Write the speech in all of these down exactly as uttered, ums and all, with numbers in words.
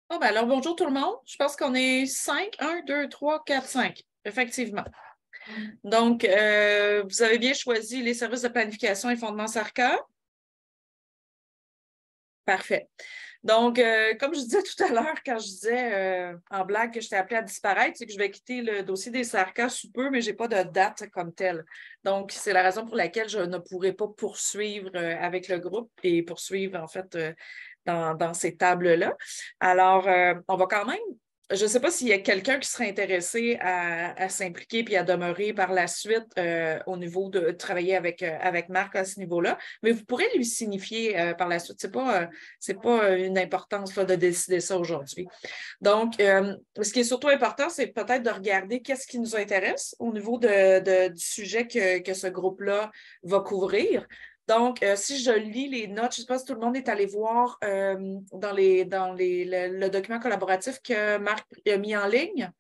Oh, ben alors, bonjour tout le monde. Je pense qu'on est cinq. Un, deux, trois, quatre, cinq. Effectivement. Donc, euh, vous avez bien choisi les services de planification et fondement Sarka. Parfait. Donc, euh, comme je disais tout à l'heure, quand je disais euh, en blague que je t'ai appelé à disparaître, c'est que je vais quitter le dossier des Sarka sous peu, mais je n'ai pas de date comme telle. Donc, c'est la raison pour laquelle je ne pourrai pas poursuivre euh, avec le groupe et poursuivre, en fait, euh, dans, dans ces tables-là. Alors, euh, on va quand même. Je ne sais pas s'il y a quelqu'un qui serait intéressé à, à s'impliquer puis à demeurer par la suite euh, au niveau de travailler avec, euh, avec Marc à ce niveau-là, mais vous pourrez lui signifier euh, par la suite. Ce n'est pas, euh, c'est pas une importance là, de décider ça aujourd'hui. Donc, euh, ce qui est surtout important, c'est peut-être de regarder qu'est-ce qui nous intéresse au niveau de, de, du sujet que, que ce groupe-là va couvrir. Donc, euh, si je lis les notes, je ne sais pas si tout le monde est allé voir euh, dans, les, dans les, le, le document collaboratif que Marc a mis en ligne.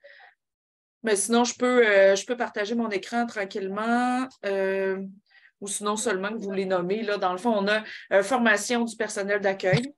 Mais sinon, je peux, euh, je peux partager mon écran tranquillement. Euh, ou sinon seulement que vous les nommez. Là, dans le fond, on a euh, formation du personnel d'accueil,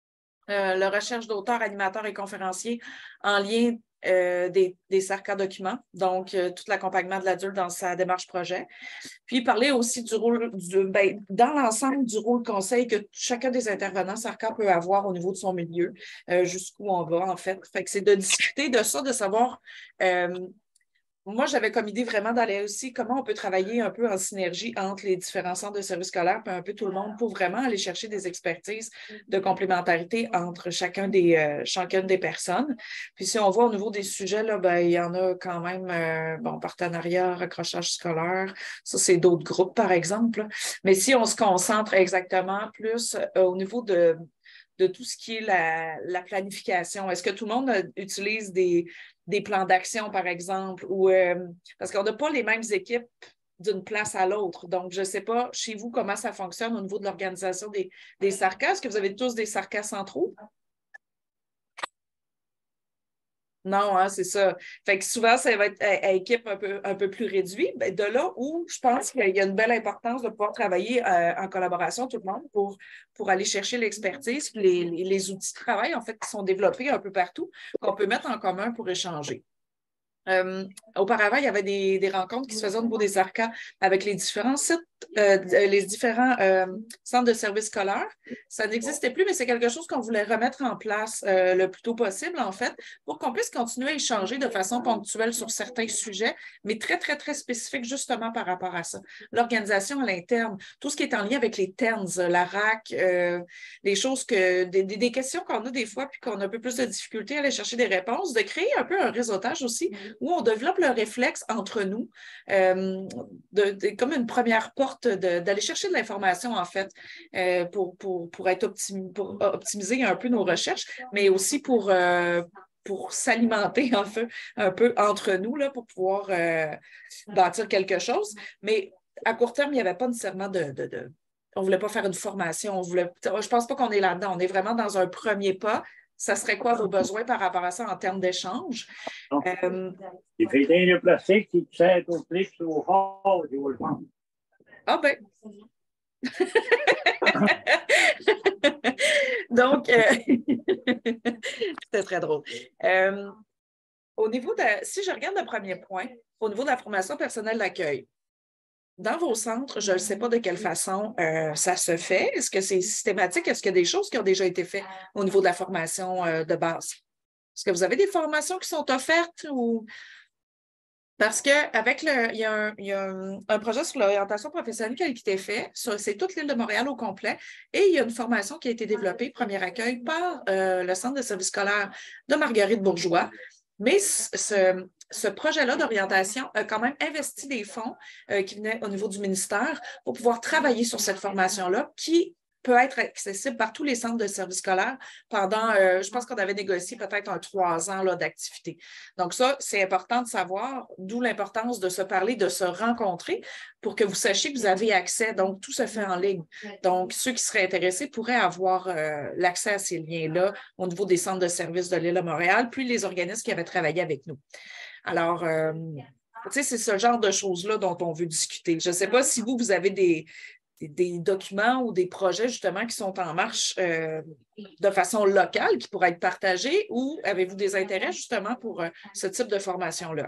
euh, la recherche d'auteurs, animateurs et conférenciers en lien euh, des, des Sarka documents, donc euh, tout l'accompagnement de l'adulte dans sa démarche projet. Puis parler aussi du rôle, du, ben, dans l'ensemble du rôle conseil que chacun des intervenants Sarka peut avoir au niveau de son milieu, euh, jusqu'où on va en fait. Fait que c'est de discuter de ça, de savoir euh, moi, j'avais comme idée vraiment d'aller aussi comment on peut travailler un peu en synergie entre les différents centres de services scolaires et un peu tout le monde pour vraiment aller chercher des expertises de complémentarité entre chacun des, euh, chacune des personnes. Puis si on voit au niveau des sujets, là, ben, il y en a quand même, euh, bon, partenariat, raccrochage scolaire, ça, c'est d'autres groupes, par exemple. Mais si on se concentre exactement plus euh, au niveau de de tout ce qui est la, la planification. Est-ce que tout le monde utilise des, des plans d'action, par exemple, ou euh, parce qu'on n'a pas les mêmes équipes d'une place à l'autre. Donc, je ne sais pas chez vous comment ça fonctionne au niveau de l'organisation des, des Sarkas. Est-ce que vous avez tous des Sarkas centraux? Non, hein, c'est ça. Fait que souvent, ça va être à, à équipe un peu, un peu plus réduite. Ben, de là où je pense qu'il y a une belle importance de pouvoir travailler euh, en collaboration, tout le monde, pour, pour aller chercher l'expertise, les, les, les outils de travail, en fait, qui sont développés un peu partout, qu'on peut mettre en commun pour échanger. Euh, auparavant, il y avait des, des rencontres qui se faisaient au niveau des Arcas avec les différents sites, euh, les différents euh, centres de services scolaires. Ça n'existait plus, mais c'est quelque chose qu'on voulait remettre en place euh, le plus tôt possible, en fait, pour qu'on puisse continuer à échanger de façon ponctuelle sur certains sujets, mais très, très, très spécifiques justement par rapport à ça. L'organisation à l'interne, tout ce qui est en lien avec les T E N S, la R A C, euh, les choses que, des, des questions qu'on a des fois, puis qu'on a un peu plus de difficulté à aller chercher des réponses, de créer un peu un réseautage aussi, où on développe le réflexe entre nous, euh, de, de, comme une première porte d'aller chercher de l'information, en fait, euh, pour, pour, pour, être optimi pour optimiser un peu nos recherches, mais aussi pour, euh, pour s'alimenter un peu, un peu entre nous, là, pour pouvoir euh, bâtir quelque chose. Mais à court terme, il n'y avait pas nécessairement de, de, de on ne voulait pas faire une formation. On voulait, je ne pense pas qu'on est là-dedans. On est vraiment dans un premier pas. Ça serait quoi vos besoins par rapport à ça en termes d'échange? Euh, Il fait le plastique qui sert au plus au fort, je vous le pense. Ah ben. Donc, euh... c'était très drôle. Euh, au niveau de, si je regarde le premier point, au niveau de la formation personnelle d'accueil, dans vos centres, je ne sais pas de quelle façon euh, ça se fait. Est-ce que c'est systématique? Est-ce qu'il y a des choses qui ont déjà été faites au niveau de la formation euh, de base? Est-ce que vous avez des formations qui sont offertes ou... Parce qu'avec le, il y a, un, il y a un, un projet sur l'orientation professionnelle qui a été fait, c'est toute l'île de Montréal au complet, et il y a une formation qui a été développée, premier accueil, par euh, le Centre de services scolaires de Marguerite Bourgeois. Mais ce, ce projet-là d'orientation a quand même investi des fonds euh, qui venaient au niveau du ministère pour pouvoir travailler sur cette formation-là qui peut être accessible par tous les centres de services scolaires pendant, euh, je pense qu'on avait négocié peut-être un trois ans d'activité. Donc ça, c'est important de savoir, d'où l'importance de se parler, de se rencontrer pour que vous sachiez que vous avez accès. Donc, tout se fait en ligne. Donc, ceux qui seraient intéressés pourraient avoir euh, l'accès à ces liens-là au niveau des centres de services de l'île de Montréal, puis les organismes qui avaient travaillé avec nous. Alors, euh, tu sais, c'est ce genre de choses-là dont on veut discuter. Je ne sais pas si vous, vous avez des, des, des documents ou des projets justement qui sont en marche euh, de façon locale, qui pourraient être partagés, ou avez-vous des intérêts justement pour euh, ce type de formation-là?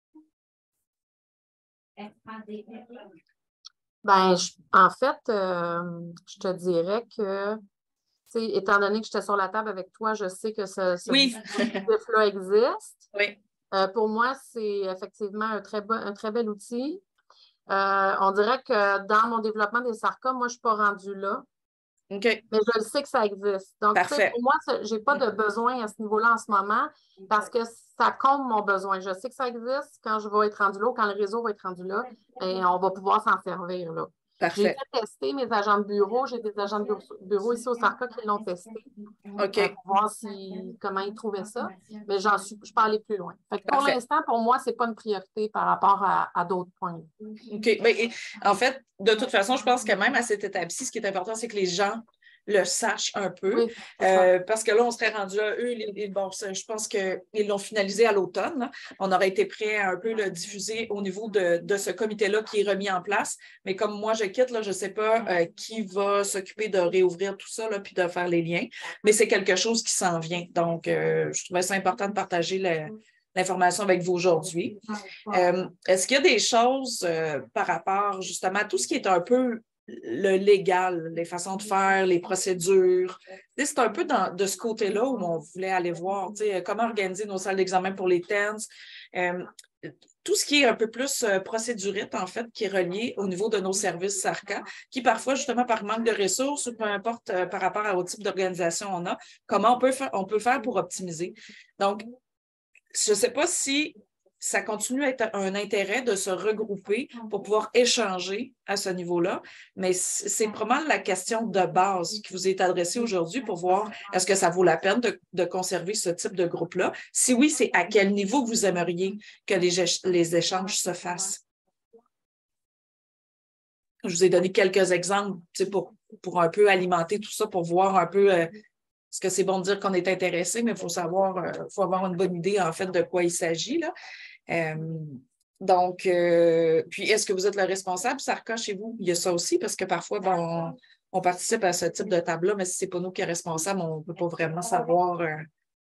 Ben, je- en fait, euh, je te dirais que, tu sais, étant donné que j'étais sur la table avec toi, je sais que ce, ce Oui. dispositif-là existe. Oui. Euh, pour moi, c'est effectivement un très, bon, un très bel outil. Euh, on dirait que dans mon développement des SARCA, moi, je ne suis pas rendue là. OK. Mais je le sais que ça existe. Donc, tu sais, Parfait. pour moi, je n'ai pas de besoin à ce niveau-là en ce moment parce que ça comble mon besoin. Je sais que ça existe quand je vais être rendu là ou quand le réseau va être rendu là, et on va pouvoir s'en servir là. J'ai Parfait. fait tester mes agents de bureau. J'ai des agents de bureau, bureau ici au SARCA qui l'ont testé OK. euh, pour voir si, comment ils trouvaient ça. Mais j'en suis, je peux aller plus loin. Fait que pour Parfait. l'instant, pour moi, ce n'est pas une priorité par rapport à, à d'autres points. OK. Ben, et, en fait, de toute façon, je pense que même à cette étape-ci, ce qui est important, c'est que les gens le sachent un peu. Oui, euh, parce que là, on serait rendu là. Eux, les, les, bon, je pense qu'ils l'ont finalisé à l'automne. Là. On aurait été prêt à un peu le diffuser au niveau de, de ce comité-là qui est remis en place. Mais comme moi, je quitte, là, je ne sais pas euh, qui va s'occuper de réouvrir tout ça là, puis de faire les liens. Mais c'est quelque chose qui s'en vient. Donc, euh, je trouvais ça important de partager le, l'information avec vous aujourd'hui. Euh, est-ce qu'il y a des choses euh, par rapport justement à tout ce qui est un peu le légal, les façons de faire, les procédures? C'est un peu dans, de ce côté-là où on voulait aller voir comment organiser nos salles d'examen pour les T E N S. Euh, tout ce qui est un peu plus euh, procédurite, en fait, qui est relié au niveau de nos services SARCA, qui parfois, justement, par manque de ressources ou peu importe euh, par rapport au type d'organisation on a, comment on peut, faire, on peut faire pour optimiser. Donc, je ne sais pas si ça continue à être un intérêt de se regrouper pour pouvoir échanger à ce niveau-là, mais c'est probablement la question de base qui vous est adressée aujourd'hui pour voir est-ce que ça vaut la peine de, de conserver ce type de groupe-là. Si oui, c'est à quel niveau vous aimeriez que les, les échanges se fassent. Je vous ai donné quelques exemples pour, pour un peu alimenter tout ça, pour voir un peu... Euh, Est-ce que c'est bon de dire qu'on est intéressé, mais il faut savoir, il euh, faut avoir une bonne idée, en fait, de quoi il s'agit, là. Euh, donc, euh, puis, est-ce que vous êtes le responsable, SARCA, chez vous? Il y a ça aussi, parce que parfois, bon, on, on participe à ce type de table-là, mais si ce n'est pas nous qui sommes responsables, on ne peut pas vraiment savoir. Euh...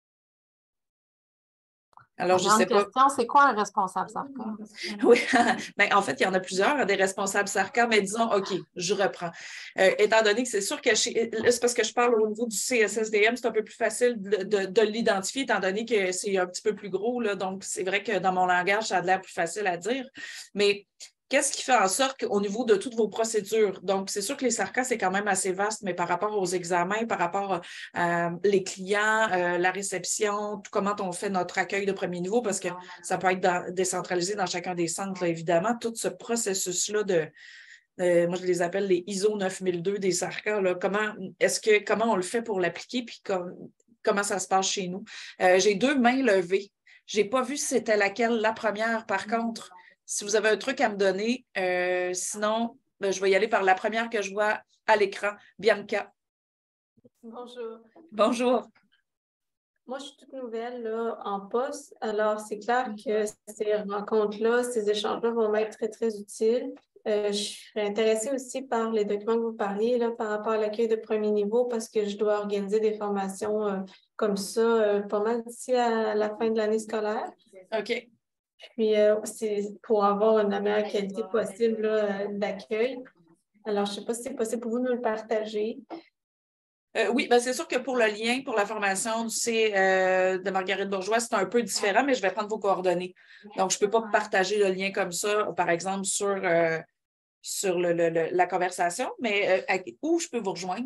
Alors, je ne sais pas. question, c'est quoi un responsable SARCA? Oui, ben, en fait, il y en a plusieurs, des responsables SARCA, mais disons, OK, je reprends. Euh, étant donné que c'est sûr que chez, c'est parce que je parle au niveau du C S S D M, c'est un peu plus facile de, de, de l'identifier, étant donné que c'est un petit peu plus gros, là, donc c'est vrai que dans mon langage, ça a l'air plus facile à dire. Mais qu'est-ce qui fait en sorte qu'au niveau de toutes vos procédures, donc c'est sûr que les SARCA, c'est quand même assez vaste, mais par rapport aux examens, par rapport à euh, les clients, euh, la réception, tout comment on fait notre accueil de premier niveau, parce que ça peut être dans, décentralisé dans chacun des centres, là, évidemment, tout ce processus-là de, euh, moi je les appelle les I S O neuf mille deux des SARCA, là, comment, est-ce que, comment on le fait pour l'appliquer, puis comme, comment ça se passe chez nous. Euh, j'ai deux mains levées. Je n'ai pas vu si c'était laquelle la première, par contre. Si vous avez un truc à me donner, euh, sinon, ben, je vais y aller par la première que je vois à l'écran. Bianca. Bonjour. Bonjour. Moi, je suis toute nouvelle là, en poste. Alors, c'est clair que ces rencontres-là, ces échanges-là vont m'être très, très utiles. Euh, je serais intéressée aussi par les documents que vous parliez là, par rapport à l'accueil de premier niveau parce que je dois organiser des formations euh, comme ça euh, pas mal d'ici à la fin de l'année scolaire. OK. Puis, euh, c'est pour avoir une la meilleure qualité possible là, d'accueil. Alors, je ne sais pas si c'est possible pour vous de me le partager. Euh, oui, ben c'est sûr que pour le lien, pour la formation du C euh, de Marguerite Bourgeois, c'est un peu différent, mais je vais prendre vos coordonnées. Donc, je ne peux pas partager le lien comme ça, par exemple, sur, euh, sur le, le, le, la conversation, mais euh, à, où je peux vous rejoindre?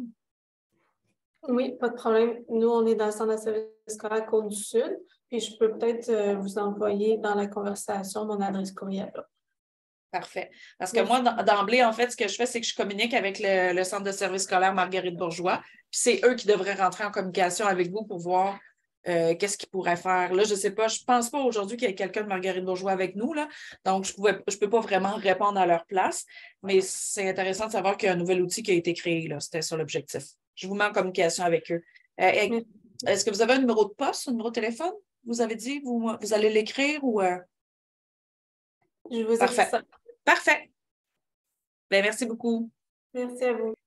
Oui, pas de problème. Nous, on est dans le centre de service scolaire Côte-du-Sud, puis je peux peut-être euh, vous envoyer dans la conversation mon adresse courriel. Parfait. Parce que moi, d'emblée, en fait, ce que je fais, c'est que je communique avec le, le centre de service scolaire Marguerite Bourgeois, puis c'est eux qui devraient rentrer en communication avec vous pour voir euh, qu'est-ce qu'ils pourraient faire. Là, je ne sais pas, je ne pense pas aujourd'hui qu'il y ait quelqu'un de Marguerite Bourgeois avec nous, là, donc je ne je peux pas vraiment répondre à leur place, mais c'est intéressant de savoir qu'il y a un nouvel outil qui a été créé, là. C'était ça l'objectif. Je vous mets en communication avec eux. Euh, est-ce que vous avez un numéro de poste, un numéro de téléphone? Vous avez dit, vous, vous allez l'écrire ou... Euh... Je vous ai Parfait. dit ça. Parfait. Bien, merci beaucoup. Merci à vous.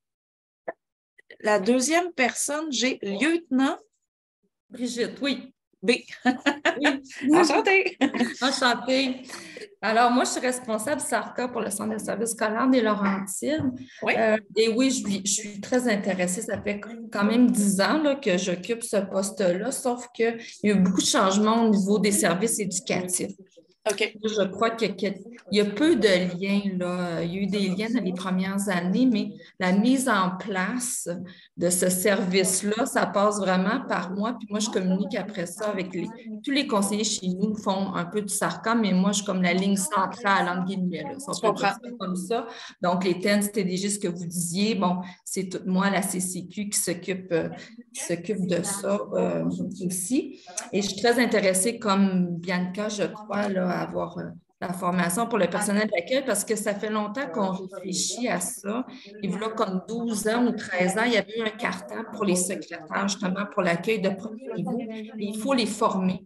La deuxième personne, j'ai lieutenant Brigitte, oui. B. Oui. Enchantée. Enchantée. Alors, moi, je suis responsable S A R C A pour le Centre de services scolaires des Laurentides. Oui. Euh, et oui, je, je suis très intéressée. Ça fait quand même dix ans là, que j'occupe ce poste-là, sauf qu'il y a eu beaucoup de changements au niveau des services éducatifs. OK. Je crois qu'il y a peu de liens, là. Il y a eu des liens dans les premières années, mais la mise en place de ce service-là, ça passe vraiment par moi. Puis moi, je communique après ça avec les... Tous les conseillers chez nous font un peu du S A R C A, mais moi, je suis comme la ligne centrale, entre guillemets, là, si on peut dire ça comme ça. Donc, les T E N, c'était déjà ce que vous disiez. Bon, c'est tout moi, la C C Q, qui s'occupe euh, qui s'occupe de ça euh, aussi. Et je suis très intéressée, comme Bianca, je crois, là, à avoir euh, la formation pour le personnel d'accueil parce que ça fait longtemps qu'on réfléchit à ça. Il y a comme douze ans ou treize ans, il y avait eu un cartable pour les secrétaires, justement, pour l'accueil de premier niveau. Et il faut les former,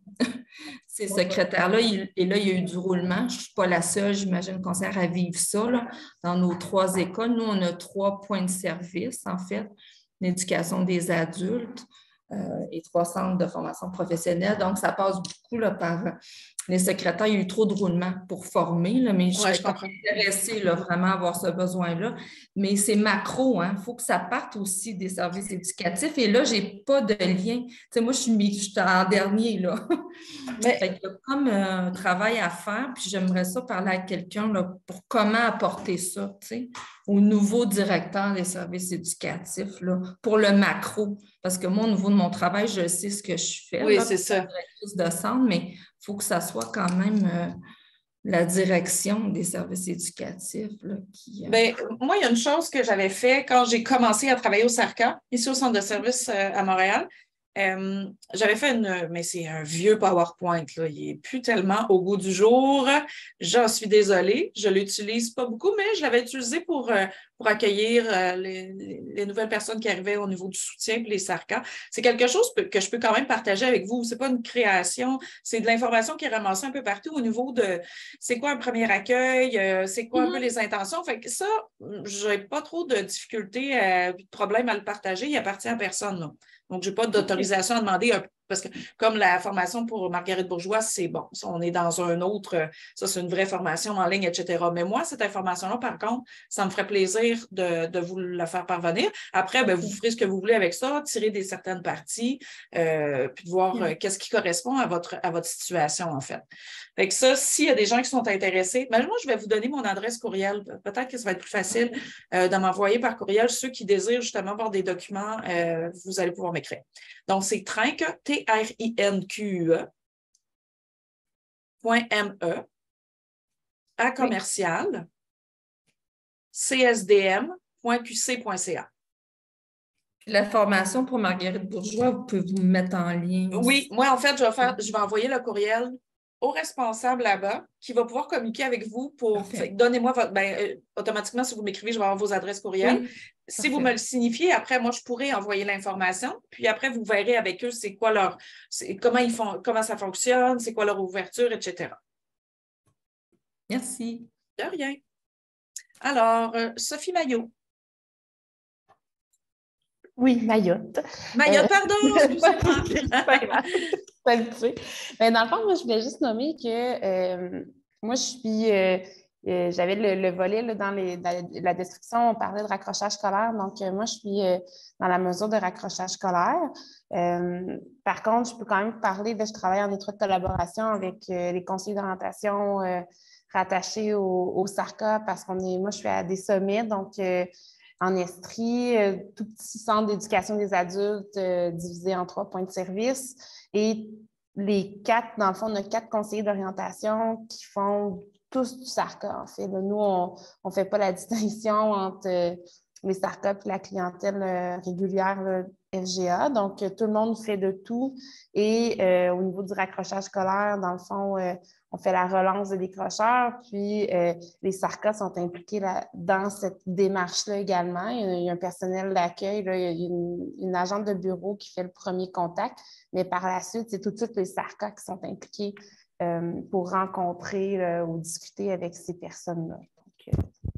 ces secrétaires-là. Et là, il y a eu du roulement. Je ne suis pas la seule, j'imagine, conseillère à vivre ça là, dans nos trois écoles. Nous, on a trois points de service, en fait. L'éducation des adultes euh, et trois centres de formation professionnelle. Donc, ça passe beaucoup là, par les secrétaires. Il y a eu trop de roulement pour former, là, mais je Ouais, suis je comprends. intéressée là, vraiment à avoir ce besoin-là. Mais c'est macro, hein. Il faut que ça parte aussi des services éducatifs. Et là, je n'ai pas de lien. Tu sais, moi, je suis, je suis en dernier, là. Mais... Fait qu'il y a comme un travail à faire, puis j'aimerais ça parler à quelqu'un là, pour comment apporter ça, tu sais, au nouveau directeur des services éducatifs, là, pour le macro. Parce que moi, au niveau de mon travail, je sais ce que je fais. Oui, là, c'est ça. directrice de centre, mais il faut que ça soit quand même euh, la direction des services éducatifs. Là, qui, euh... Bien, moi, il y a une chose que j'avais fait quand j'ai commencé à travailler au S A R C A, ici au Centre de services euh, à Montréal. Euh, j'avais fait une, mais c'est un vieux PowerPoint, là. Il n'est plus tellement au goût du jour. J'en suis désolée. Je ne l'utilise pas beaucoup, mais je l'avais utilisé pour, euh, pour accueillir euh, les, les nouvelles personnes qui arrivaient au niveau du soutien pour les S A R C A. C'est quelque chose que je peux quand même partager avec vous. Ce n'est pas une création, c'est de l'information qui est ramassée un peu partout au niveau de c'est quoi un premier accueil, euh, c'est quoi mm-hmm. un peu les intentions. Fait que ça, je n'ai pas trop de difficultés, euh, de problèmes à le partager. Il appartient à personne, là. Donc, je n'ai pas d'autorisation à demander, parce que comme la formation pour Marguerite Bourgeois, c'est bon. On est dans un autre, ça, c'est une vraie formation en ligne, et cetera. Mais moi, cette information-là, par contre, ça me ferait plaisir de, de vous la faire parvenir. Après, bien, vous ferez ce que vous voulez avec ça, tirer des certaines parties, euh, puis de voir euh, qu'est-ce qui correspond à votre, à votre situation, en fait. Fait que ça, s'il y a des gens qui sont intéressés, ben moi, je vais vous donner mon adresse courriel. Peut-être que ça va être plus facile euh, de m'envoyer par courriel ceux qui désirent justement avoir des documents, euh, vous allez pouvoir m'écrire. Donc, c'est trinque, T R I N Q U E, point M E, à commercial, C S D M point Q C point C A. La formation pour Marguerite Bourgeois, vous pouvez vous mettre en ligne. Oui, moi, en fait, je vais faire, je vais envoyer le courriel au responsable là-bas qui va pouvoir communiquer avec vous pour... Donnez-moi votre... Ben, euh, automatiquement, si vous m'écrivez, je vais avoir vos adresses courriel. Oui, si parfait. Vous me le signifiez, après, moi, je pourrais envoyer l'information. Puis après, vous verrez avec eux c'est quoi leur... comment ils font, comment ça fonctionne, c'est quoi leur ouverture, et cetera. Merci. De rien. Alors, euh, Sophie Maillot. Oui, Mayotte. Mayotte, euh, pardon, excusez-moi. C'est pas grave, c'est habitué. Mais dans le fond, moi, je voulais juste nommer que euh, moi, je suis... Euh, euh, j'avais le, le volet là, dans les, la, la description, on parlait de raccrochage scolaire. Donc, euh, moi, je suis euh, dans la mesure de raccrochage scolaire. Euh, par contre, je peux quand même parler de... Je travaille en étroite collaboration avec euh, les conseillers d'orientation euh, rattachés au, au S A R C A parce qu'on est... Moi, je suis à des sommets, donc... Euh, en Estrie, euh, tout petit centre d'éducation des adultes euh, divisé en trois points de service. Et les quatre, dans le fond, on a quatre conseillers d'orientation qui font tous du S A R C A, en fait. Là, nous, on ne fait pas la distinction entre euh, les S A R C A et la clientèle euh, régulière là, F G A. Donc, euh, tout le monde fait de tout. Et euh, au niveau du raccrochage scolaire, dans le fond, euh, on fait la relance des décrocheurs, puis euh, les S A R C A sont impliqués là, dans cette démarche-là également. Il y, a, il y a un personnel d'accueil, là, il y a une, une agente de bureau qui fait le premier contact, mais par la suite, c'est tout de suite les S A R C A qui sont impliqués euh, pour rencontrer euh, ou discuter avec ces personnes-là. Donc, euh,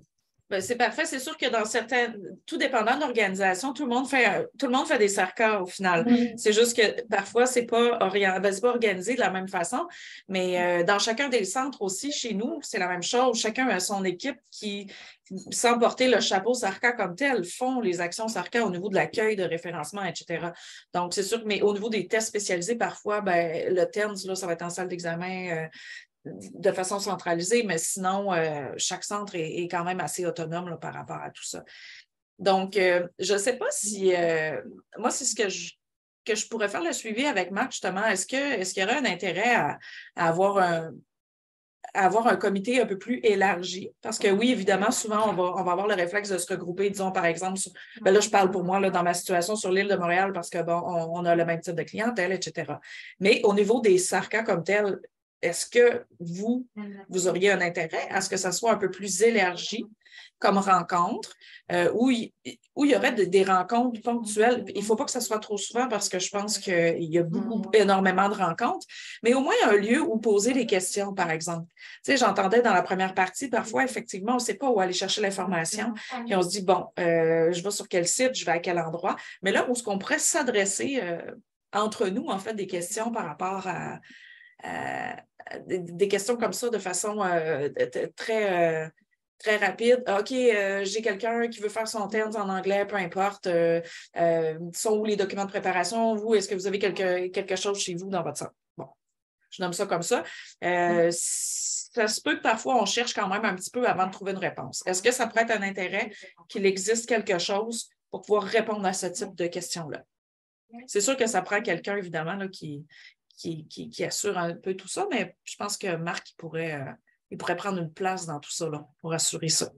Ben, c'est parfait. C'est sûr que dans certaines, tout dépendant de l'organisation, tout le monde fait, tout le monde fait des sarcas au final. Mm. C'est juste que parfois, c'est pas, orient- ben, c'est pas organisé de la même façon. Mais euh, dans chacun des centres aussi, chez nous, c'est la même chose. Chacun a son équipe qui, sans porter le chapeau sarca comme tel, font les actions sarca au niveau de l'accueil, de référencement, et cetera. Donc, c'est sûr que, mais au niveau des tests spécialisés, parfois, ben, le T E N S, là, ça va être en salle d'examen. Euh, de façon centralisée, mais sinon, euh, chaque centre est, est quand même assez autonome là, par rapport à tout ça. Donc, euh, je ne sais pas si... Euh, moi, c'est ce que je, que je pourrais faire le suivi avec Marc, justement. Est-ce que, est-ce qu'il y aurait un intérêt à, à avoir un, à avoir un comité un peu plus élargi? Parce que oui, évidemment, souvent, on va, on va avoir le réflexe de se regrouper, disons, par exemple, sur, ben là, je parle pour moi, là, dans ma situation sur l'île de Montréal, parce que, bon, on, on a le même type de clientèle, et cetera. Mais au niveau des sarcas comme tels, est-ce que vous, vous auriez un intérêt à ce que ça soit un peu plus élargi comme rencontre, euh, où, il, où il y aurait de, des rencontres ponctuelles? Il ne faut pas que ça soit trop souvent parce que je pense qu'il y a beaucoup, énormément de rencontres, mais au moins un lieu où poser des questions, par exemple. Tu sais, j'entendais dans la première partie, parfois, effectivement, on ne sait pas où aller chercher l'information, puis on se dit, bon, euh, je vais sur quel site, je vais à quel endroit, mais là, où est-ce qu'on pourrait s'adresser euh, entre nous, en fait, des questions par rapport à Euh, des, des questions comme ça de façon euh, très, euh, très rapide. OK, euh, j'ai quelqu'un qui veut faire son T E N S en anglais, peu importe. Euh, euh, sont où les documents de préparation? Vous, est-ce que vous avez quelque, quelque chose chez vous dans votre centre? Bon, je nomme ça comme ça. Euh, ça se peut que parfois, on cherche quand même un petit peu avant de trouver une réponse. Est-ce que ça pourrait être un intérêt qu'il existe quelque chose pour pouvoir répondre à ce type de questions-là? C'est sûr que ça prend quelqu'un, évidemment, là, qui, Qui, qui, qui assure un peu tout ça, mais je pense que Marc, il pourrait, euh, il pourrait prendre une place dans tout ça là, pour assurer ça.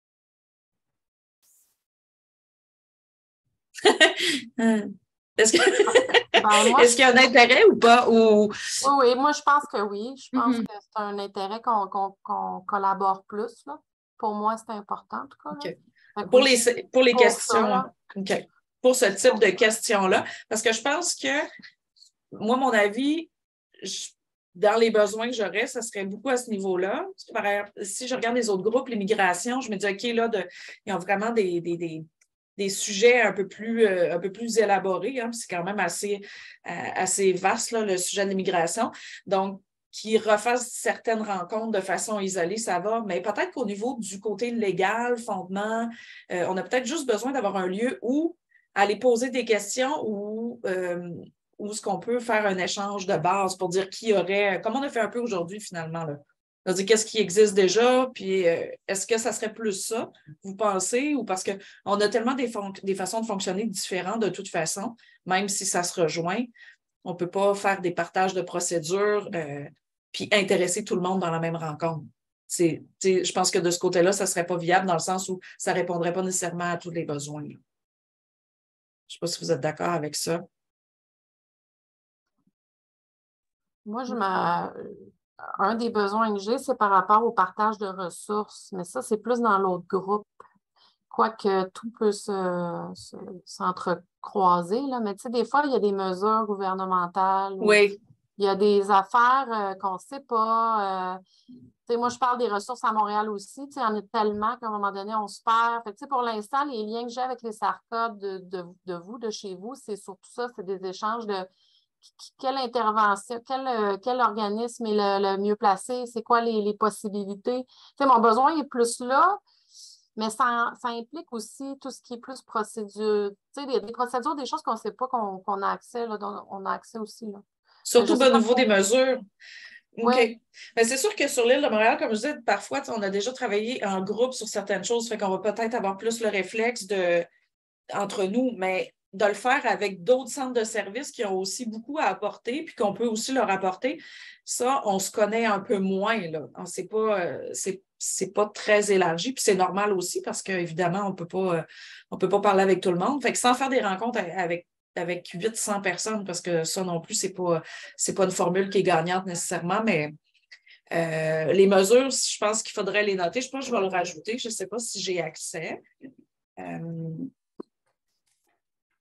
Est-ce que... Ben, moi, Est-ce qu'il y a un intérêt ou pas? Ou... Oui, oui, moi, je pense que oui. Je pense Mhm. que c'est un intérêt qu'on qu'on, qu'on collabore plus, là. Pour moi, c'est important, en tout cas, là. Okay. Fait que Pour, oui, les, pour les pour questions, ça, là. okay. Pour ce type de questions-là, parce que je pense que, moi, mon avis, je, dans les besoins que j'aurais, ça serait beaucoup à ce niveau-là. Si je regarde les autres groupes, l'immigration, je me dis, OK, là, de, ils ont vraiment des, des, des, des sujets un peu plus, euh, un peu plus élaborés. Hein, c'est quand même assez, euh, assez vaste, là, le sujet de l'immigration. Donc, qui refassent certaines rencontres de façon isolée, ça va, mais peut-être qu'au niveau du côté légal, fondement, euh, on a peut-être juste besoin d'avoir un lieu où aller poser des questions ou euh, où est-ce qu'on peut faire un échange de base pour dire qui aurait, comme on a fait un peu aujourd'hui finalement, là. C'est-à-dire qu'est-ce qui existe déjà, puis euh, est-ce que ça serait plus ça, vous pensez, ou parce qu'on a tellement des, des façons de fonctionner différentes de toute façon, même si ça se rejoint, on ne peut pas faire des partages de procédures euh, puis intéresser tout le monde dans la même rencontre. C'est, je pense que de ce côté-là, ça ne serait pas viable dans le sens où ça ne répondrait pas nécessairement à tous les besoins. Là. Je ne sais pas si vous êtes d'accord avec ça. Moi, je me... un des besoins que j'ai, c'est par rapport au partage de ressources, mais ça, c'est plus dans l'autre groupe. Quoique tout peut se, se, s'entrecroiser, là. Mais tu sais, des fois, il y a des mesures gouvernementales. Oui. Il y a des affaires euh, qu'on ne sait pas. Euh, tu sais, moi, je parle des ressources à Montréal aussi. Tu sais, il y en a tellement qu'à un moment donné, on se perd. Fait que, tu sais, pour l'instant, les liens que j'ai avec les sarcas de, de, de vous, de chez vous, c'est surtout ça, c'est des échanges de quelle intervention, quel, euh, quel organisme est le, le mieux placé, c'est quoi les, les possibilités. Tu sais, mon besoin est plus là. Mais ça, ça implique aussi tout ce qui est plus procédure. Tu sais, des, des procédures, des choses qu'on ne sait pas qu'on qu'on a accès, là, dont on a accès aussi. Là. Surtout au niveau des mesures. OK. Oui. Mais c'est sûr que sur l'île de Montréal, comme je disais, parfois, on a déjà travaillé en groupe sur certaines choses, fait qu'on va peut-être avoir plus le réflexe de entre nous, mais de le faire avec d'autres centres de services qui ont aussi beaucoup à apporter, puis qu'on peut aussi leur apporter, ça, on se connaît un peu moins, là. C'est pas, euh, c'est, c'est pas très élargi, puis c'est normal aussi, parce qu'évidemment, on peut pas, euh, on peut pas parler avec tout le monde. Fait que sans faire des rencontres avec avec huit cents personnes, parce que ça non plus, c'est pas, c'est pas une formule qui est gagnante nécessairement, mais euh, les mesures, je pense qu'il faudrait les noter. Je pense que je vais le rajouter. Je ne sais pas si j'ai accès. Euh,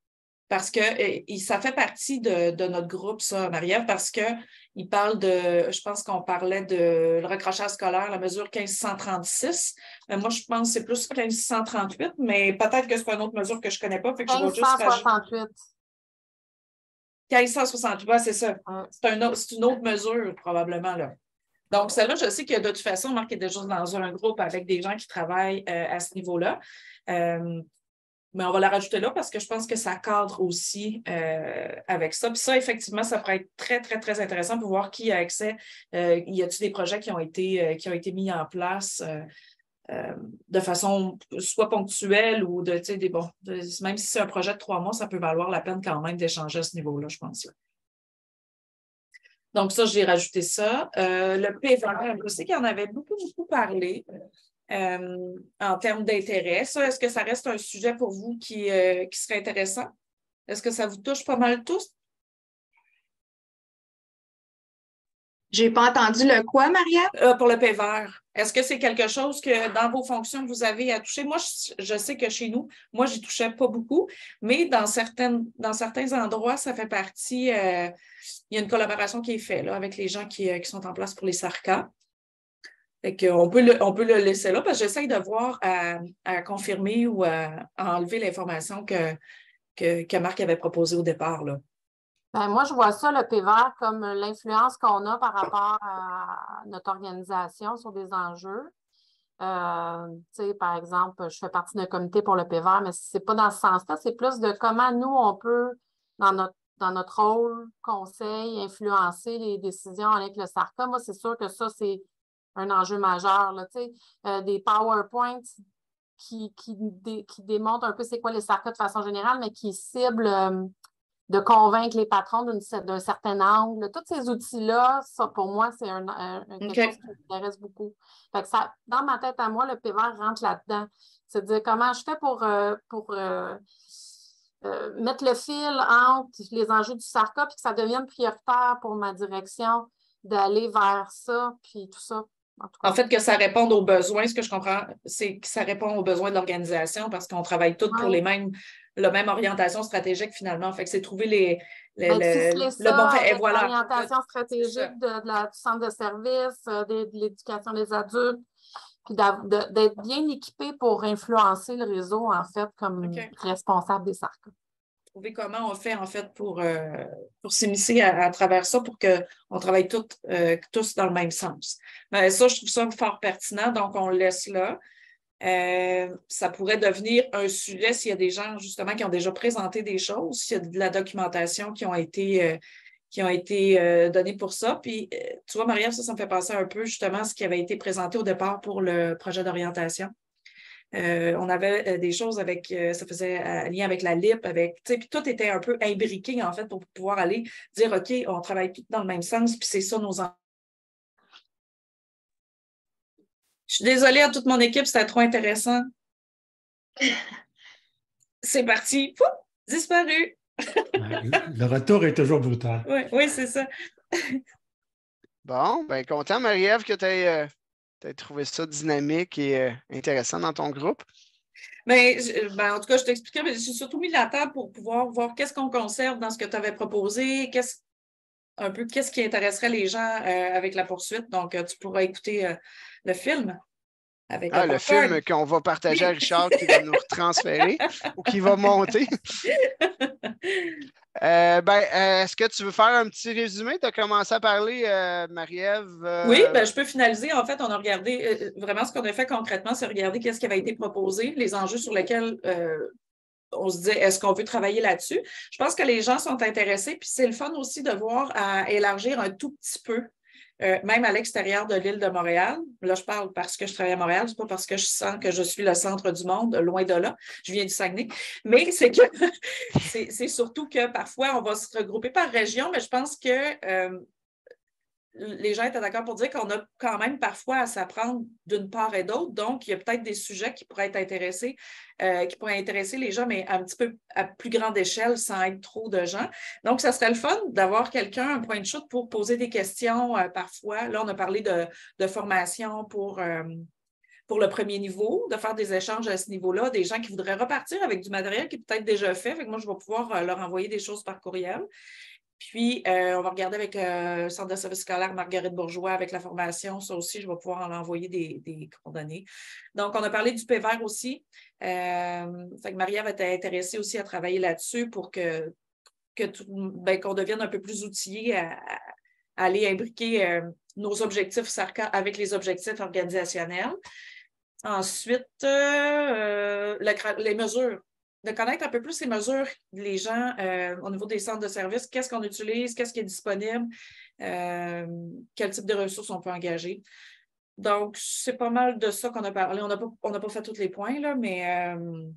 parce que et, ça fait partie de, de notre groupe, ça, Marie-Ève, parce qu'il parle de, je pense qu'on parlait de le recrochage scolaire, la mesure mille cinq cent trente-six. Euh, moi, je pense que c'est plus mille cinq cent trente-huit, mais peut-être que c'est une autre mesure que je ne connais pas. Fait que mille cinq cent soixante-huit. mille cinq cent soixante-huit, ouais, c'est ça. Ouais. C'est, un, c'est une autre mesure, probablement, là. Donc, celle-là, je sais que de toute façon, Marc est déjà dans un groupe avec des gens qui travaillent euh, à ce niveau-là. Euh, mais on va la rajouter là parce que je pense que ça cadre aussi euh, avec ça. Puis ça, effectivement, ça pourrait être très, très, très intéressant pour voir qui a accès. Euh, y a-t-il des projets qui ont été, euh, qui ont été mis en place euh, euh, de façon soit ponctuelle ou de, tu sais, des bons. De, même si c'est un projet de trois mois, ça peut valoir la peine quand même d'échanger à ce niveau-là, je pense. Là. Donc, ça, j'ai rajouté ça. Euh, le P V R, je sais qu'il y en avait beaucoup, beaucoup parlé. Euh, en termes d'intérêt. Ça, est-ce que ça reste un sujet pour vous qui, euh, qui serait intéressant? Est-ce que ça vous touche pas mal tous? J'ai pas entendu le quoi, Marie-Ève? Euh, pour le P V R. Est-ce que c'est quelque chose que dans vos fonctions que vous avez à toucher? Moi, je, je sais que chez nous, moi, j'y touchais pas beaucoup, mais dans, certaines, dans certains endroits, ça fait partie. Euh, il y a une collaboration qui est faite là, avec les gens qui, euh, qui sont en place pour les SARCA. Fait qu'on peut le, on peut le laisser là parce que j'essaie de voir à, à confirmer ou à, à enlever l'information que, que, que Marc avait proposée au départ. Là. Ben, moi, je vois ça, le P V R, comme l'influence qu'on a par rapport à notre organisation sur des enjeux. Euh, tu sais, par exemple, je fais partie d'un comité pour le P V R, mais ce n'est pas dans ce sens-là, c'est plus de comment nous, on peut, dans notre, dans notre rôle, conseil, influencer les décisions avec le SARCA. Moi, c'est sûr que ça, c'est un enjeu majeur, là, tu sais, euh, des PowerPoints qui, qui, dé, qui démontrent un peu c'est quoi les SARCA de façon générale, mais qui ciblent euh, de convaincre les patrons d'un certain angle. Tous ces outils-là, ça, pour moi, c'est un, un, quelque okay. chose qui m'intéresse beaucoup. Fait que ça, dans ma tête à moi, le P V R rentre là-dedans. C'est de dire comment je fais pour, euh, pour euh, euh, mettre le fil entre les enjeux du SARCA puis que ça devienne prioritaire pour ma direction d'aller vers ça, puis tout ça. En, en fait, que ça réponde aux besoins, ce que je comprends, c'est que ça répond aux besoins de l'organisation parce qu'on travaille tous ouais. pour les mêmes, la même orientation stratégique finalement. Fait que c'est trouver les, les, ben, le, ça, le bon fait. Et voilà. L'orientation stratégique de, de la, du centre de service, de, de l'éducation des adultes, puis d'être bien équipé pour influencer le réseau, en fait, comme okay. responsable des SARCA. Trouver comment on fait, en fait, pour, euh, pour s'immiscer à, à travers ça, pour qu'on travaille tout, euh, tous dans le même sens. Mais ça, je trouve ça fort pertinent, donc on le laisse là. Euh, ça pourrait devenir un sujet s'il y a des gens, justement, qui ont déjà présenté des choses, s'il y a de la documentation qui ont été, euh, qui ont été euh, données pour ça. Puis, euh, tu vois, Marie-Ève, ça, ça me fait penser un peu, justement, à ce qui avait été présenté au départ pour le projet d'orientation. Euh, on avait euh, des choses avec, euh, ça faisait euh, lien avec la L I P, avec, tu sais, puis tout était un peu imbriqué, en fait, pour pouvoir aller dire, OK, on travaille tous dans le même sens, puis c'est ça nos enfants. Je suis désolée à toute mon équipe, c'était trop intéressant. C'est parti. Pouf, disparu. Le retour est toujours brutal. Oui, oui, c'est ça. Bon, bien, content, Marie-Ève, que tu aies, euh, tu aies trouvé ça dynamique et euh, intéressant dans ton groupe. Bien, ben, en tout cas, je t'expliquais, mais j'ai surtout mis la table pour pouvoir voir qu'est-ce qu'on conserve dans ce que tu avais proposé, qu'est-ce un peu qu'est-ce qui intéresserait les gens euh, avec la poursuite. Donc, euh, tu pourras écouter euh, le film. Avec ah, le film qu'on va partager à Richard qui va nous retransférer ou qui va monter. euh, ben, euh, est-ce que tu veux faire un petit résumé? Tu as commencé à parler, euh, Marie-Ève. Euh... Oui, ben, je peux finaliser. En fait, on a regardé, euh, vraiment ce qu'on a fait concrètement, c'est regarder qu'est-ce qui avait été proposé, les enjeux sur lesquels euh, on se dit, est-ce qu'on veut travailler là-dessus? Je pense que les gens sont intéressés, puis c'est le fun aussi de voir à élargir un tout petit peu. Euh, même à l'extérieur de l'île de Montréal. Là, je parle parce que je travaille à Montréal, c'est pas parce que je sens que je suis le centre du monde, loin de là. Je viens du Saguenay. Mais c'est que c'est surtout que parfois, on va se regrouper par région, mais je pense que euh, les gens étaient d'accord pour dire qu'on a quand même parfois à s'apprendre d'une part et d'autre. Donc, il y a peut-être des sujets qui pourraient être intéressés, euh, qui pourraient intéresser les gens, mais un petit peu à plus grande échelle sans être trop de gens. Donc, ça serait le fun d'avoir quelqu'un, un point de chute pour poser des questions euh, parfois. Là, on a parlé de, de formation pour, euh, pour le premier niveau, de faire des échanges à ce niveau-là, des gens qui voudraient repartir avec du matériel qui est peut-être déjà fait. Fait que moi, je vais pouvoir euh, leur envoyer des choses par courriel. Puis, euh, on va regarder avec euh, le Centre de service scolaire Marguerite Bourgeois, avec la formation. Ça aussi, je vais pouvoir en envoyer des, des coordonnées. Donc, on a parlé du P V E R aussi. Euh, fait que Marie-Ève était intéressée aussi à travailler là-dessus pour que, que tout, ben, qu'on devienne un peu plus outillés à, à aller imbriquer euh, nos objectifs SARCA avec les objectifs organisationnels. Ensuite, euh, le, les mesures. De connaître un peu plus les mesures, les gens euh, au niveau des centres de services, qu'est-ce qu'on utilise, qu'est-ce qui est disponible, euh, quel type de ressources on peut engager. Donc, c'est pas mal de ça qu'on a parlé. On n'a pas, on n'a pas fait tous les points, là, mais... Euh,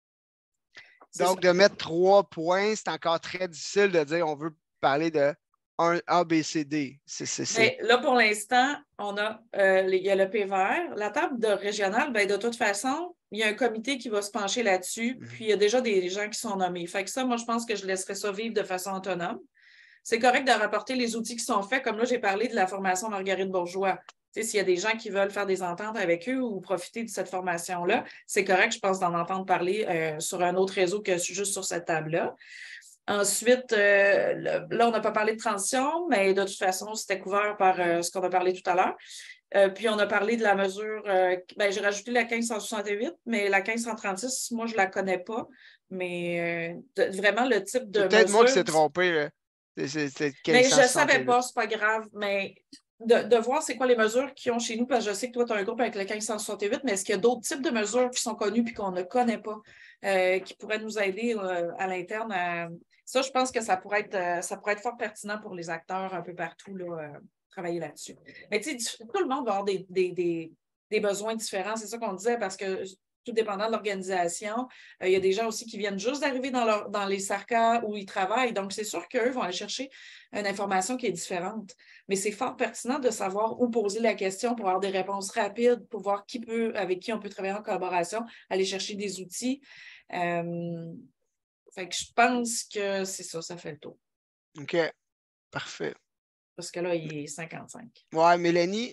Donc, ça. De mettre trois points, c'est encore très difficile de dire on veut parler de un A, B, C, D. C'est, c'est, c'est. Mais là, pour l'instant, on a, euh, il y a le P V E R. La table de régionale, ben, de toute façon, il y a un comité qui va se pencher là-dessus, mmh. puis il y a déjà des gens qui sont nommés. Fait que ça, moi, je pense que je laisserais ça vivre de façon autonome. C'est correct de rapporter les outils qui sont faits, comme là, j'ai parlé de la formation Marguerite Bourgeois. Tu sais, s'il y a des gens qui veulent faire des ententes avec eux ou profiter de cette formation-là, c'est correct, je pense, d'en entendre parler euh, sur un autre réseau que juste sur cette table-là. Ensuite, euh, là, on n'a pas parlé de transition, mais de toute façon, c'était couvert par euh, ce qu'on a parlé tout à l'heure. Euh, puis, on a parlé de la mesure, euh, ben, j'ai rajouté la quinze cent soixante-huit, mais la quinze cent trente-six, moi, je ne la connais pas. Mais euh, de, vraiment, le type de c'est peut-être mesure, moi qui s'est trompé. Là. C'est, c'est, c'est mais je ne savais pas, c'est pas grave. Mais de, de voir c'est quoi les mesures qu'ils ont chez nous, parce que je sais que toi, tu as un groupe avec le quinze cent soixante-huit, mais est-ce qu'il y a d'autres types de mesures qui sont connues et qu'on ne connaît pas, euh, qui pourraient nous aider euh, à l'interne à... Ça, je pense que ça pourrait être, euh, ça pourrait être fort pertinent pour les acteurs un peu partout, là, euh, travailler là-dessus. Mais tu sais, tout le monde va avoir des, des, des, des besoins différents, c'est ça qu'on disait, parce que tout dépendant de l'organisation, euh, il y a des gens aussi qui viennent juste d'arriver dans, leur, dans les SARCA où ils travaillent. Donc, c'est sûr qu'eux vont aller chercher une information qui est différente. Mais c'est fort pertinent de savoir où poser la question pour avoir des réponses rapides, pour voir qui peut, avec qui on peut travailler en collaboration, aller chercher des outils. Euh, Fait que je pense que c'est ça, ça fait le tour. OK. Parfait. Parce que là, il est cinquante-cinq. Ouais, Mélanie.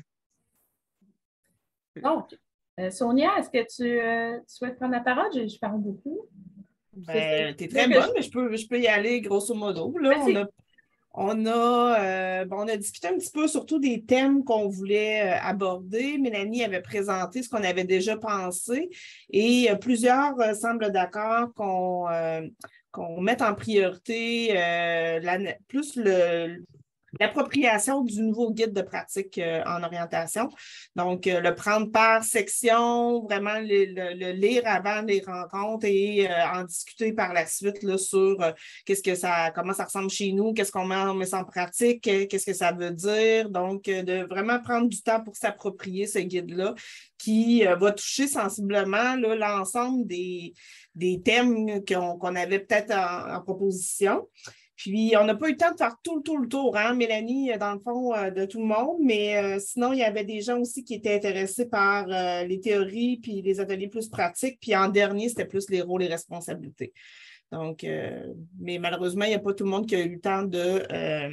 Donc, euh, Sonia, est-ce que tu, euh, tu souhaites prendre la parole? Je, je parle beaucoup. Ben, t'es très bonne, je... mais je peux, je peux y aller grosso modo. Là, on a, on, a, euh, bon, on a discuté un petit peu surtout des thèmes qu'on voulait euh, aborder. Mélanie avait présenté ce qu'on avait déjà pensé et euh, plusieurs euh, semblent d'accord qu'on euh, qu'on mette en priorité euh, la, plus le... l'appropriation du nouveau guide de pratique euh, en orientation. Donc, euh, le prendre par section, vraiment le, le, le lire avant les rencontres et euh, en discuter par la suite là, sur euh, qu'est-ce que ça, comment ça ressemble chez nous, qu'est-ce qu'on met, met en pratique, qu'est-ce que ça veut dire. Donc, euh, de vraiment prendre du temps pour s'approprier ce guide-là qui euh, va toucher sensiblement là, l'ensemble des, des thèmes qu'on, qu'on avait peut-être en, en proposition. Puis, on n'a pas eu le temps de faire tout, tout le tour, hein, Mélanie, dans le fond, euh, de tout le monde, mais euh, sinon, il y avait des gens aussi qui étaient intéressés par euh, les théories puis les ateliers plus pratiques. Puis, en dernier, c'était plus les rôles et responsabilités. Donc, euh, mais malheureusement, il n'y a pas tout le monde qui a eu le temps de, euh,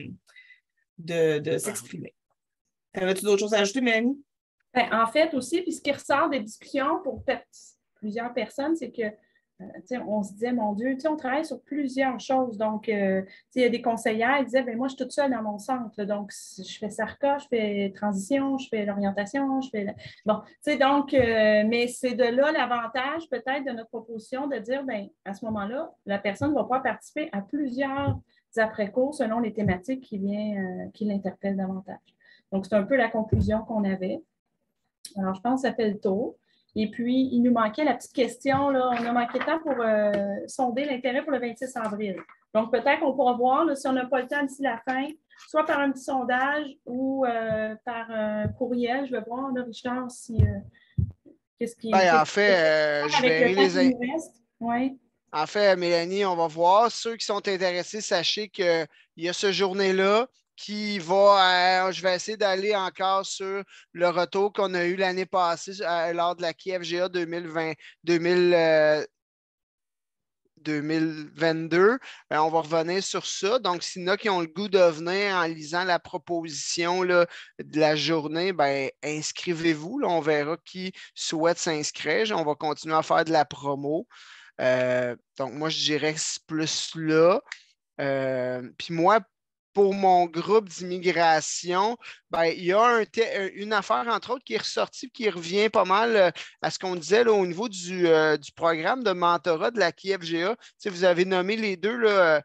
de, de s'exprimer. Avais-tu d'autres choses à ajouter, Mélanie? Ben, en fait, aussi, puis ce qui ressort des discussions pour plusieurs personnes, c'est que Euh, on se disait, mon Dieu, on travaille sur plusieurs choses. Donc, euh, il y a des conseillères qui disaient, ben, moi, je suis toute seule dans mon centre. Donc, je fais SARCA, je fais transition, je fais l'orientation, je fais... La... Bon, donc, euh, mais c'est de là l'avantage peut-être de notre proposition de dire, ben, à ce moment-là, la personne va pouvoir participer à plusieurs après-cours selon les thématiques qui, vient, euh, qui l'interpellent davantage. Donc, c'est un peu la conclusion qu'on avait. Alors, je pense que ça fait le tour. Et puis, il nous manquait la petite question, là, on a manqué de temps pour euh, sonder l'intérêt pour le vingt-six avril. Donc, peut-être qu'on pourra voir, là, si on n'a pas le temps d'ici la fin, soit par un petit sondage ou euh, par un courriel. Je vais voir, là, Richard, si... Euh, qu'est-ce qui... Ben, qu'est-ce en fait, euh, je vais les... Ouais. En fait, Mélanie, on va voir. Ceux qui sont intéressés, sachez qu'il y a ce journée-là qui va, euh, je vais essayer d'aller encore sur le retour qu'on a eu l'année passée euh, lors de la Q F G A deux mille vingt, deux mille, euh, deux mille vingt-deux. Euh, on va revenir sur ça. Donc, s'il y en a qui ont le goût de venir en lisant la proposition là, de la journée, ben, inscrivez-vous. Là, on verra qui souhaite s'inscrire. On va continuer à faire de la promo. Euh, donc, moi, je dirais que c'est plus là. Euh, Puis moi, pour mon groupe d'immigration, ben, il y a un une affaire, entre autres, qui est ressortie qui revient pas mal euh, à ce qu'on disait là, au niveau du, euh, du programme de mentorat de la Q I F G A. Tu sais, vous avez nommé les deux, là,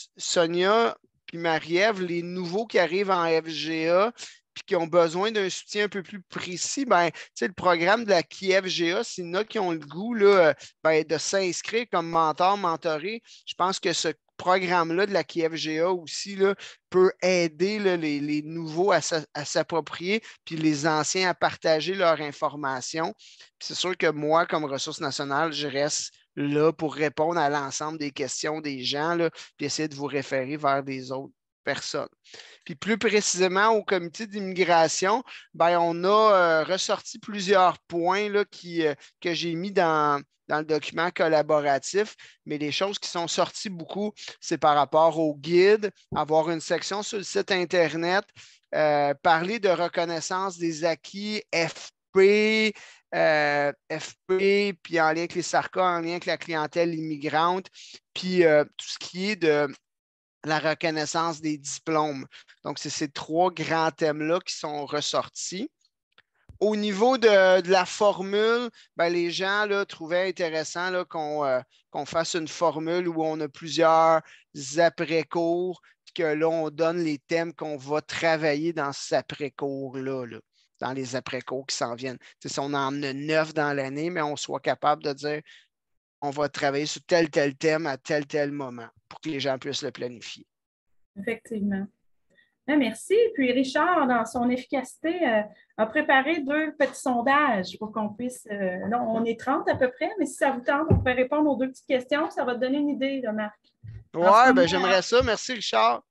Sonia et Marie-Ève, les nouveaux qui arrivent en F G A puis qui ont besoin d'un soutien un peu plus précis. Ben, tu sais, le programme de la Q I F G A, s'il y en a qui ont le goût là, ben, de s'inscrire comme mentor, mentoré, je pense que ce programme-là de la Q I F G A aussi là, peut aider là, les, les nouveaux à, à s'approprier, puis les anciens à partager leur information. Puis c'est sûr que moi, comme ressources nationales, je reste là pour répondre à l'ensemble des questions des gens, là, puis essayer de vous référer vers des autres personnes. Puis plus précisément au comité d'immigration, ben, on a euh, ressorti plusieurs points là, qui, euh, que j'ai mis dans, dans le document collaboratif, mais les choses qui sont sorties beaucoup, c'est par rapport au guide, avoir une section sur le site Internet, euh, parler de reconnaissance des acquis F P, euh, F P, puis en lien avec les SARCA, en lien avec la clientèle immigrante, puis euh, tout ce qui est de la reconnaissance des diplômes. Donc, c'est ces trois grands thèmes-là qui sont ressortis. Au niveau de, de la formule, ben, les gens là, trouvaient intéressant là, qu'on euh, qu'on fasse une formule où on a plusieurs après-cours, puis que là, on donne les thèmes qu'on va travailler dans ces après-cours-là, là, dans les après-cours qui s'en viennent. T'sais, si on en a neuf dans l'année, mais on soit capable de dire on va travailler sur tel, tel thème à tel, tel moment pour que les gens puissent le planifier. Effectivement. Bien, merci. Puis Richard, dans son efficacité, euh, a préparé deux petits sondages pour qu'on puisse... Euh, là, on est trente à peu près, mais si ça vous tente, on peut répondre aux deux petites questions. Ça va te donner une idée, là, Marc. Oui, ben, moment, j'aimerais ça. Merci, Richard.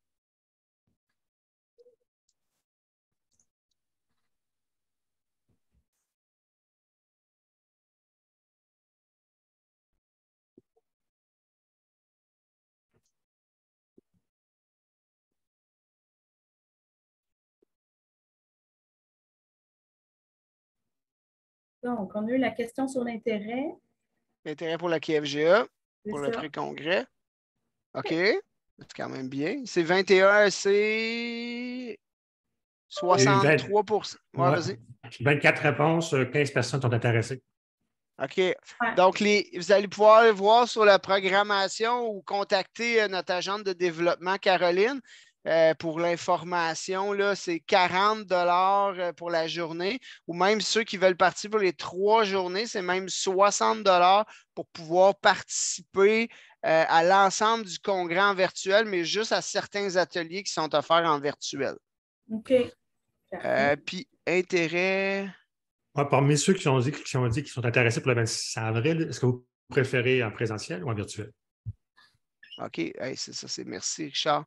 Donc, on a eu la question sur l'intérêt. L'intérêt pour la Q F G A, pour ça. le pré-congrès. OK. C'est quand même bien. C'est vingt et un, c'est soixante-trois pour cent. Ouais, Ouais. vas-y. vingt-quatre réponses, quinze personnes sont intéressées. OK. Ouais. Donc, les, vous allez pouvoir voir sur la programmation ou contacter notre agente de développement, Caroline. Euh, pour l'information, là, c'est quarante dollars pour la journée, ou même ceux qui veulent partir pour les trois journées, c'est même soixante dollars pour pouvoir participer euh, à l'ensemble du congrès en virtuel, mais juste à certains ateliers qui sont offerts en virtuel. OK. Euh, puis, intérêt... Ouais, parmi ceux qui ont dit qui ont dit qu'ils sont intéressés pour le vingt-six avril, est-ce que vous préférez en présentiel ou en virtuel? OK. Hey, c'est ça, c'est merci, Richard.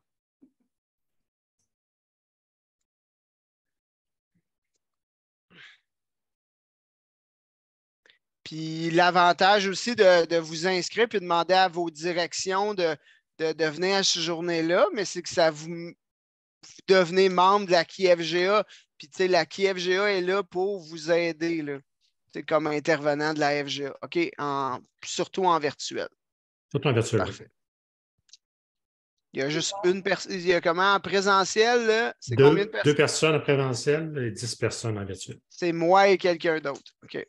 Puis l'avantage aussi de, de vous inscrire et de demander à vos directions de, de, de venir à cette journée-là, mais c'est que ça vous, vous devenez membre de la Q I F G A. Puis tu sais, la Q I F G A est là pour vous aider, là. Comme intervenant de la F G A. OK? En, surtout en virtuel. Surtout en virtuel. Parfait. Il y a juste une personne. Il y a comment en présentiel, c'est deux, combien de personnes? Deux personnes en présentiel et dix personnes en virtuel. C'est moi et quelqu'un d'autre. OK.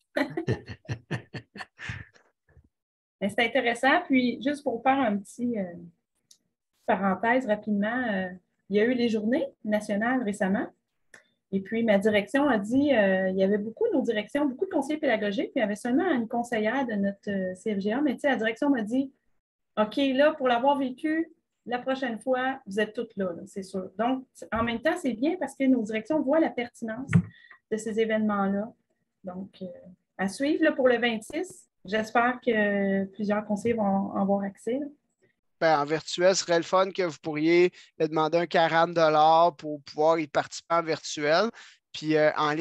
C'est intéressant. Puis, juste pour faire un petit euh, parenthèse rapidement, euh, il y a eu les journées nationales récemment. Et puis, ma direction a dit euh, il y avait beaucoup de nos directions, beaucoup de conseillers pédagogiques, puis il y avait seulement une conseillère de notre euh, C F G A. Mais tu sais, la direction m'a dit OK, là, pour l'avoir vécu, la prochaine fois, vous êtes toutes là, là c'est sûr. Donc, en même temps, c'est bien parce que nos directions voient la pertinence de ces événements-là. Donc, euh, à suivre là, pour le vingt-six. J'espère que plusieurs conseillers vont en avoir accès. Ben, en virtuel, ce serait le fun que vous pourriez demander un quarante dollars pour pouvoir y participer en virtuel. Puis euh, en ligne,